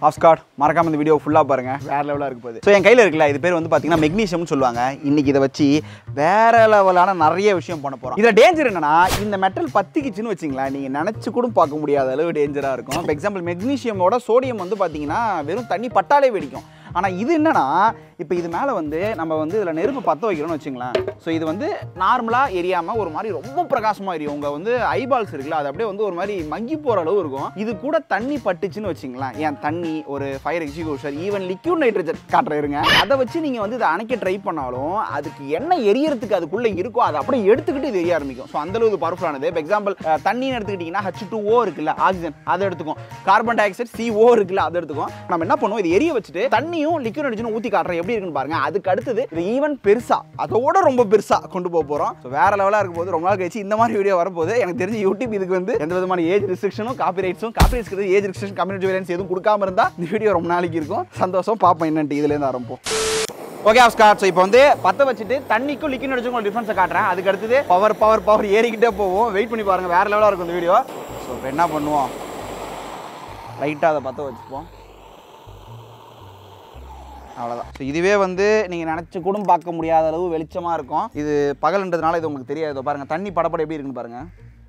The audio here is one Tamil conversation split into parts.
ஆஃப்ஸ்கார்ட் மறக்காம இந்த வீடியோ ஃபுல்லாக பாருங்க, வேற லெவலாக இருக்கு போகுது. ஸோ என் கையில் இருக்குல்ல, இது பேர் வந்து பார்த்தீங்கன்னா மெக்னீசியம்னு சொல்லுவாங்க. இன்னைக்கு இதை வச்சு வேற லெவலான நிறைய விஷயம் பண்ண போகிறோம். இதில் டேஞ்சர் என்னன்னா, இந்த மெட்டல் பத்திக்கிச்சுன்னு வச்சிங்களேன், நீங்கள் நினச்சி கூட பார்க்க முடியாத அளவு டேஞ்சராக இருக்கும். இப்போ எக்ஸாம்பிள் மெக்னீசியமோட சோடியம் வந்து பார்த்தீங்கன்னா வெறும் தண்ணி பட்டாலே வெடிக்கும். ஆனால் இது என்னன்னா, இப்போ இது மேலே வந்து நம்ம வந்து இதில் நெருப்பு பற்ற வைக்கிறோம்னு வச்சுங்களேன். ஸோ இது வந்து நார்மலாக எரியாமல் ஒரு மாதிரி ரொம்ப பிரகாசமாக எரியும். உங்கள் வந்து ஐபால்ஸ் இருக்குல்ல, அது அப்படியே வந்து ஒரு மாதிரி மங்கி போகிற அளவு இருக்கும். இது கூட தண்ணி பட்டுச்சுன்னு வச்சுங்களேன், ஏன் தண்ணி ஒரு fire extinguisher even liquid nitrogen காட்டுறீங்க, அதை வச்சு நீங்கள் வந்து இதை அணைக்க ட்ரை பண்ணாலும் அதுக்கு என்ன எரியறதுக்கு அதுக்குள்ளே இருக்கோ அதை அப்படியே எடுத்துக்கிட்டு இது எரிய ஆரம்பிக்கும். ஸோ அந்தளவு பவர்ஃபுல்லானது. இப்போ எக்ஸாம்பிள் தண்ணின்னு எடுத்துக்கிட்டிங்கன்னா H2O இருக்குல்ல, ஆக்சிஜன், அதை எடுத்துக்கும். கார்பன் டை ஆக்சைடு CO இருக்குல்ல, அதை எடுத்துக்கும். நம்ம என்ன பண்ணுவோம், இது எரிய வச்சுட்டு தண்ணியும் லிக்யூட் நைட்ரஜன் ஊற்றி காட்டுறோம், எப்படி இருக்குன்னு பாருங்க. அதுக்கு அடுத்தது இது ஈவன் பெருசா, அதோட ரொம்ப பெருசா கொண்டு போக போகிறோம். ஸோ வேற லெவலாக இருக்கும் போது ரொம்ப நாள் கழிச்சு இந்த மாதிரி வீடியோ வரப்போது. எனக்கு தெரிஞ்சு யூடியூப் இதுக்கு வந்து எந்த விதமான ஏஜ் ரெஸ்ட்ரிக்ஷனும் காப்பிரைட்ஸும் ஏஜ் ரெஸ்ட்ரிக்ஷன் கம்யூனிட்டி வைலன்ஸ் எதுவும் கொடுக்காம இருந்தா இந்த வீடியோ ரொம்ப நாளைக்கு இருக்கும். சந்தோஷம், பார்ப்போம் என்னன்ட்டு இதுலேருந்து ஆரம்பிப்போம். ஓகே ஆஃப்ஸ்கார், ஸோ இப்போ வந்து பற்ற வச்சுட்டு தண்ணிக்கும் லிக்விட் நைட்ரஜனுக்கும் டிஃபரன்ஸை காட்டுறேன். அதுக்கு அடுத்தது பவர் ஏறிக்கிட்டே போவோம். வெயிட் பண்ணி பாருங்க, வேற லெவலாக இருக்கும் இந்த வீடியோ. ஸோ இப்போ என்ன பண்ணுவோம், லைட்டாக அதை பற்ற வச்சுப்போம். அவ்வளோதான். ஸோ இதுவே வந்து நீங்கள் நினச்சி கூட பார்க்க முடியாத அளவு வெளிச்சமாக இருக்கும். இது பகல்ன்றதுனால இது உங்களுக்கு தெரியாது. பாருங்கள் தண்ணி படப்பட எப்படி இருக்குன்னு பாருங்கள்.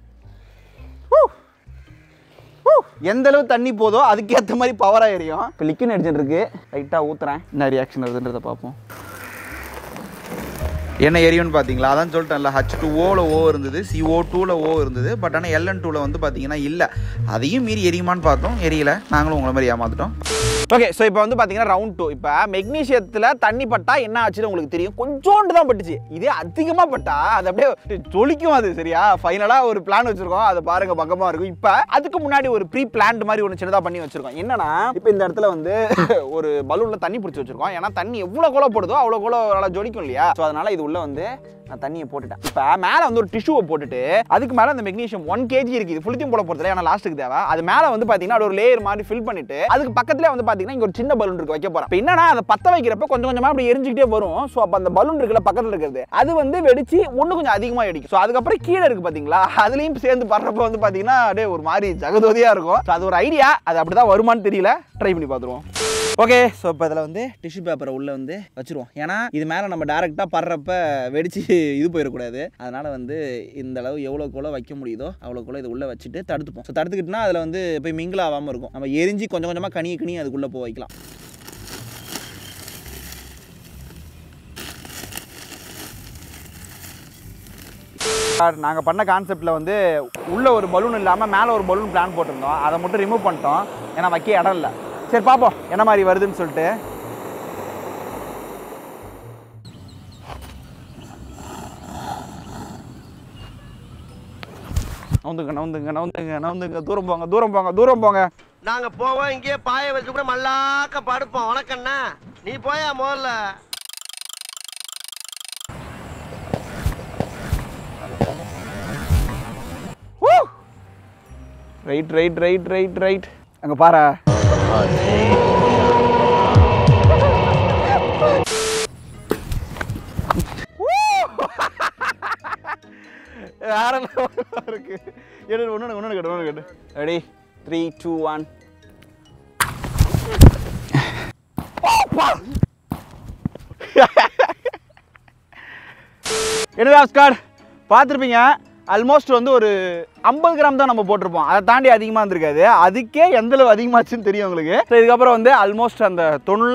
எந்த அளவு தண்ணி போதோ அதுக்கேற்ற மாதிரி பவராக எரியும். இப்போ லிக்விட் நைட்ரஜன் இருக்குது, லைட்டாக ஊற்றுறேன், என்ன ரியாக்ஷன் வருதுன்றதை பார்ப்போம். என்ன எரியும்னு பார்த்தீங்களா, அதான் சொல்லிட்டேன்ல, H2Oல O இருந்தது, CO2ல O இருந்தது. பட் ஆனால் LN2ல வந்து பார்த்தீங்கன்னா இல்லை. அதையும் மீறி எரியுமான்னு பார்த்தோம், எரியல. நாங்களும் உங்களை மாதிரி ஏமாந்துட்டோம். ஓகே, ஸோ இப்போ வந்து பார்த்தீங்கன்னா ரவுண்ட் 2. இப்போ மெக்னீசியத்தில் தண்ணி பட்டா என்ன ஆச்சுன்னு உங்களுக்கு தெரியும். கொஞ்சோண்டு தான் பட்டுச்சு. இதே அதிகமாக பட்டா அது அப்படியே ஜொலிக்கும். அது சரியா ஃபைனலாக ஒரு பிளான் வச்சுருக்கோம், அதை பாருங்கள் பக்கமாக இருக்கும். இப்போ அதுக்கு முன்னாடி ஒரு ப்ரீ பிளான்ட் மாதிரி ஒன்று சின்னதாக பண்ணி வச்சுருக்கோம். என்னன்னா, இப்போ இந்த இடத்துல வந்து ஒரு பலூனில் தண்ணி பிடிச்சி வச்சுருக்கோம். ஏன்னா தண்ணி எவ்வளோ கோலோ போடுதோ அவ்வளோ கோலோ நல்லா ஜொலிக்கும் இல்லையா. ஸோ அதனால் இது உள்ள வந்து நான் தண்ணியை போட்டுட்டேன். இப்போ மேலே வந்து ஒரு டிஷ்யூவை போட்டுட்டு அதுக்கு மேலே அந்த மெக்னீசியம் 1 kg இருக்குது. இது ஃபுல்லையும் போட போகிறது, ஏன்னா லாஸ்ட்டுக்கு தேவை. அது மேலே வந்து பார்த்தீங்கன்னா ஒரு லேயர் மாதிரி ஃபில் பண்ணிட்டு அதுக்கு பக்கத்துலேயே வந்து பார்த்தீங்கன்னா இங்கே ஒரு சின்ன பலூன் இருக்கு வைக்க போகிறேன். இப்போ என்னன்னா, அதை பற்ற வைக்கிறப்ப கொஞ்சம் கொஞ்சமாக அப்படி எரிஞ்சிக்கிட்டே வரும். ஸோ அப்போ அந்த பலூன் இருக்குல்ல பக்கத்தில் இருக்கிறது, அது வந்து வெடிச்சு ஒன்று கொஞ்சம் அதிகமாக வெடிக்கும். ஸோ அதுக்கப்புறம் கீழே இருக்குது பார்த்தீங்களா, அதுலேயும் சேர்ந்து படுறப்ப வந்து பார்த்தீங்கன்னா அப்படியே ஒரு மாதிரி ஜகதோதியாக இருக்கும். ஸோ அது ஒரு ஐடியா, அது அப்படி தான் வருமானு தெரியல, ட்ரை பண்ணி பார்த்துருவோம். ஓகே, ஸோ இப்போ இதில் வந்து டிஷ்யூ பேப்பரை உள்ளே வந்து வச்சுருவோம். ஏன்னா இது மேலே நம்ம டேரெக்டாக படுறப்ப வெடிச்சு இது போயிடக்கூடாது. அதனால் வந்து இந்த அளவு எவ்வளோக்குள்ள வைக்க முடியுதோ அவ்வளோக்குள்ள இது உள்ளே வச்சுட்டு தடுத்துப்போம். ஸோ தடுத்துக்கிட்டுனா அதில் வந்து போய் மிங்கிள் ஆகாமல் இருக்கும். நம்ம எரிஞ்சு கொஞ்சம் கொஞ்சமாக கனி அதுக்குள்ளே போய் வைக்கலாம். நாங்கள் பண்ண கான்செப்டில் வந்து உள்ளே ஒரு பலூன் இல்லாமல் மேலே ஒரு பலூன் பிளான் போட்டிருந்தோம். அதை மட்டும் ரிமூவ் பண்ணிட்டோம், ஏன்னா வைக்க இடம் இல்லை. சரி பார்ப்போம் என்ன மாதிரி வருதுன்னு சொல்லிட்டு. நவுந்துங்க, தூரம் போங்க. நாங்க போவோம், இங்கே பாய வச்சு கூட மல்லாக்க படுப்போம். வணக்கண்ணா, நீ போயா முதல்ல. ரைட் அங்க பாரு. வேற இருக்கு. ஒன்று கேட்டு ரெடி 3 2 1. எனவே ஆஸ்கார் பார்த்துருப்பீங்க, ஆல்மோஸ்ட் வந்து ஒரு 50 கிராம் தான் நம்ம போட்டிருப்போம். அதை தாண்டி அதிகமாக இருந்திருக்காது. அதுக்கே எந்த அளவு அதிகமாச்சுன்னு தெரியும் உங்களுக்கு. ஸோ இதுக்கப்புறம் வந்து ஆல்மோஸ்ட் அந்த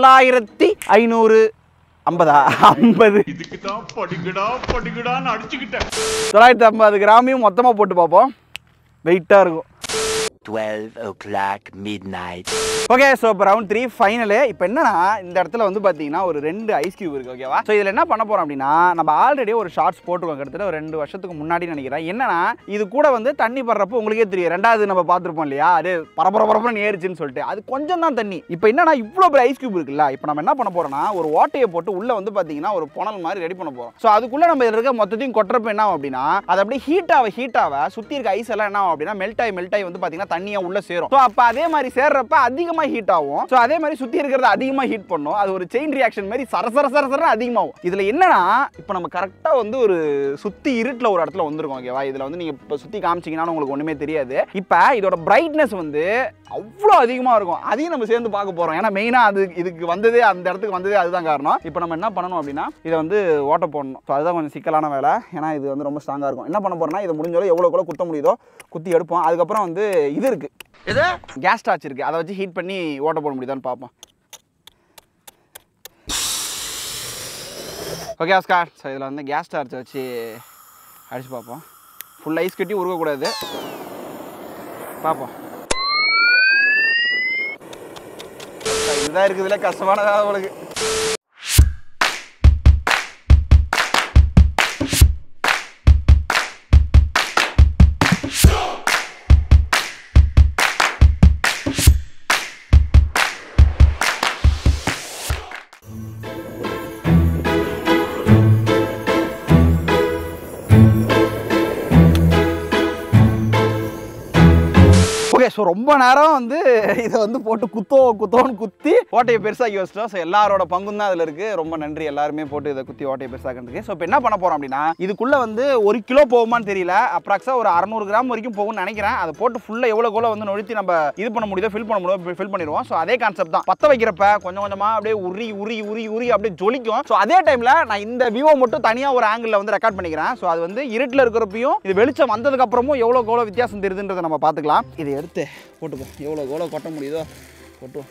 950 இதுக்கு தான் படிக்கடான்னு அடிச்சுக்கிட்டேன். 950 கிராமையும் மொத்தமாக போட்டு பார்ப்போம். வெயிட்டாக இருக்கும். 12 o'clock midnight. ஓகே, ஸோ இப்போ ரவுண்ட் 3 ஃபைனலு. இப்போ என்னன்னா, இந்த இடத்துல வந்து பார்த்தீங்கன்னா ஒரு 2 ஐஸ் கியூப் இருக்குது. ஓகேவா? ஸோ இதில் என்ன பண்ண போகிறோம் அப்படின்னா, நம்ம ஆல்ரெடி ஒரு ஷார்ட்ஸ் போட்டுருக்கோம் கிட்டத்தட்ட ஒரு 2 வருஷத்துக்கு முன்னாடி நினைக்கிறேன். என்னன்னா, இது கூட வந்து தண்ணி படுறப்போ உங்களுக்கே தெரியும், 2வது நம்ம பார்த்துருப்போம் இல்லையா, அது பரபரன்னு ஏறிச்சுன்னு சொல்லிட்டு. அது கொஞ்சம் தான் தண்ணி. இப்போ என்னன்னா, இவ்வளோ பெரிய ஐஸ் கியூப் இருக்குல்ல, இப்போ நம்ம என்ன பண்ண போகிறோம்னா, ஒரு ஓட்டையை போட்டு உள்ளே வந்து பார்த்தீங்கன்னா ஒரு புனல் மாதிரி ரெடி பண்ண போகிறோம். ஸோ அதுக்குள்ளே நம்ம இதில் இருக்க மொத்தத்தையும் கொட்டுறப்ப என்ன ஆகும் அப்படின்னா, அது அப்படியே ஹீட்டாக சுற்றி இருக்க ஐஸ் எல்லாம் என்ன ஆகும் அப்படின்னா மெல்ட் ஆகி வந்து பார்த்தீங்கன்னா தண்ணியை உள்ள சேரும். ஸோ அப்போ அதே மாதிரி சேர்றப்ப அதிகமாக ஹீட் ஆகும். ஸோ அதே மாதிரி சுற்றி இருக்கிறது அதிகமாக ஹீட் பண்ணும். அது ஒரு செயின் ரியாக்ஷன் மாதிரி சரசர அதிகமாகும். இதில் என்னன்னா, இப்போ நம்ம கரெக்டாக வந்து ஒரு சுற்றி இருட்டில் ஒரு இடத்துல வந்துருக்கோம். ஓகேவா? இதில் வந்து நீங்கள் இப்போ சுற்றி காமிச்சிங்கன்னா உங்களுக்கு ஒன்றுமே தெரியாது. இப்போ இதோட பிரைட்னஸ் வந்து அவ்வளோ அதிகமாக இருக்கும். அதையும் நம்ம சேர்ந்து பார்க்க போகிறோம். ஏன்னா மெயினாக அது இதுக்கு வந்ததே அந்த இடத்துக்கு வந்ததே அதுதான் காரணம். இப்போ நம்ம என்ன பண்ணணும் அப்படின்னா இதை வந்து ஓட்ட போடணும். ஸோ அதுதான் கொஞ்சம் சிக்கலான வேலை. ஏன்னா இது வந்து ரொம்ப ஸ்ட்ராங்காக இருக்கும். என்ன பண்ண போகிறோம்னா இதை முடிஞ்சாலும் எவ்வளோ குத்த முடியுதோ குத்தி எடுப்போம். அதுக்கப்புறம் வந்து இது இருக்குது, கேஸ் டார்ச் இருக்குது, அதை வச்சு ஹீட் பண்ணி ஓட்ட போட முடியுதான்னு பார்ப்போம். ஓகே ஆஸ்கார், ஸோ இதில் வந்து கேஸ் டார்ச்சை வச்சு அடித்து பார்ப்போம். ஃபுல் ஐஸ் கட்டி உருகக்கூடாது, பார்ப்போம். இதுதான் இருக்குதுல கஷ்டமானதாக உங்களுக்கு. ஓகே, ஸோ ரொம்ப நேரம் வந்து இதை வந்து போட்டு குத்தோன்னு குத்தி ஓட்டையை பெருசாக்கி வச்சிட்டோம். ஸோ எல்லாரோட பங்கும் தான் அதில் இருக்குது. ரொம்ப நன்றி எல்லாருமே போட்டு இதை குத்தி ஓட்டையை பெருசாக்கிறதுக்கு. ஸோ இப்போ என்ன பண்ண போகிறோம் அப்படின்னா இதுக்குள்ளே வந்து 1 கிலோ போகுமான்னு தெரியல, அப்ராக்ஸாக ஒரு 600 கிராம் வரைக்கும் போகும்னு நினைக்கிறேன். அதை போட்டு ஃபுல்லாக எவ்வளோ வந்து நொழுத்தி நம்ம இது பண்ண முடியுதோ ஃபில் பண்ணிடுவோம். ஸோ அதே கான்செப்ட் தான். பற்ற வைக்கிறப்ப கொஞ்சம் கொஞ்சமாக அப்படியே உரி அப்படியே ஜொலிக்கும். ஸோ அதே டைமில் நான் இந்த விவோ மட்டும் தனியாக ஒரு ஆங்கிளில் வந்து ரெக்கார்ட் பண்ணிக்கிறேன். ஸோ அது வந்து இருட்டில் இருக்கிறப்பையும் இது வெளிச்சம் வந்ததுக்கப்புறமும் எவ்வளோ வித்தியாசம் தெரியுதுன்றதை நம்ம பார்த்துக்கலாம். இதை எடுத்து போட்டுப்போம். எவ்வளோ கொட்ட முடியுதோ கொட்டுவோம்.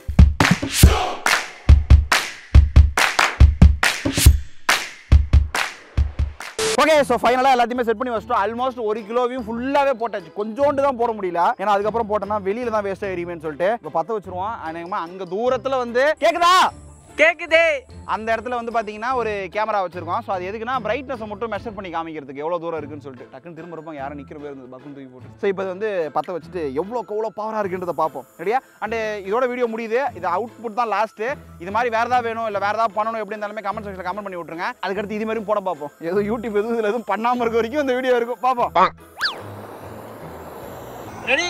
ஓகே, ஸோ ஃபைனலாக எல்லாத்தையுமே செட் பண்ணி வச்சிட்டோம். ஆல்மோஸ்ட் 1 கிலோவையும் ஃபுல்லாகவே போட்டாச்சு. கொஞ்சோண்டு தான் போட முடியல, ஏன்னா அதுக்கப்புறம் போட்டோம்னா வெளியில தான் வேஸ்ட் ஆகிருமேன்னு சொல்லிட்டு இப்போ பற்ற வச்சிருவோம். அநேகமாக அங்கே தூரத்தில் வந்து கேக்குதே அந்த இடத்துல வந்து பார்த்தீங்கன்னா ஒரு கேமரா வச்சிருக்கோம். ஸோ அது எதுக்குன்னா பிரைட்னஸை மட்டும் மெஷர் பண்ணி காமிக்கிறதுக்கு எவ்வளோ தூரம் இருக்குன்னு சொல்லிட்டு. டக்குன்னு திரும்ப இருப்போம், யாரும் நிற்கிற பேர் இருந்தது பக்கம் தூக்கி போட்டு. ஸோ இப்போ வந்து பற்ற வச்சுட்டு எவ்வளோ பவராக இருக்குன்றதை பார்ப்போம். ரெடியா? அண்ட் இதோட வீடியோ முடியுது. இது அவுட்புட் தான் லாஸ்ட்டு. இது மாதிரி வேறு ஏதாவது வேணும் இல்லை வேறு ஏதாவது பண்ணணும் எப்படி இருந்தாலுமே கமெண்ட் செக்ஷனில் கமெண்ட் பண்ணி விட்ருங்க. அதுக்கடுத்து இது மாதிரியும் போட பார்ப்போம். எதுவும் யூடியூப் எதுவும் இதில் எதுவும் பண்ணாமல் இருக்க வரைக்கும் இந்த வீடியோ இருக்கும், பார்ப்போம். ரெடி?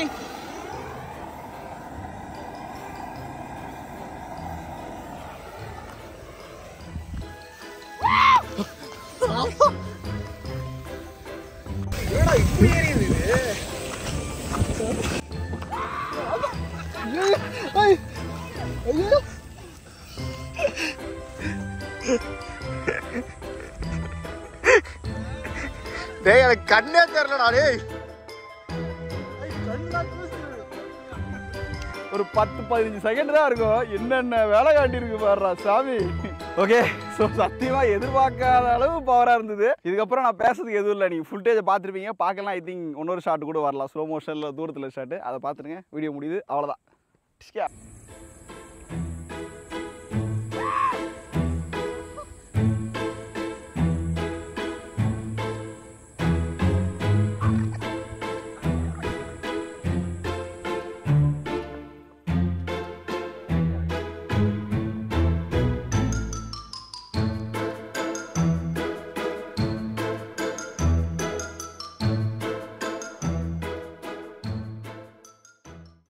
டேய் எனக்கு கண்ணே தெரியலடா டேய். ஒரு 10-15 செகண்ட் தான் இருக்கும். என்னென்ன வேலை காட்டியிருக்கு பாருடா சாமி. ஓகே, ஸோ சத்தியமாக எதிர்பார்க்காத அளவு பவராக இருந்தது. இதுக்கப்புறம் நான் பேசுறதுக்கு எதுவும் இல்லை. நீங்கள் ஃபுல்டேஜை பார்த்துருப்பீங்க. பார்க்கலாம், ஐ திங்க் இன்னொரு ஷாட் கூட வரலாம், ஸ்லோ மோஷனில் தூரத்தில் ஷாட்டு. அதை பார்த்துருங்க. வீடியோ முடியுது, அவ்வளோதான்.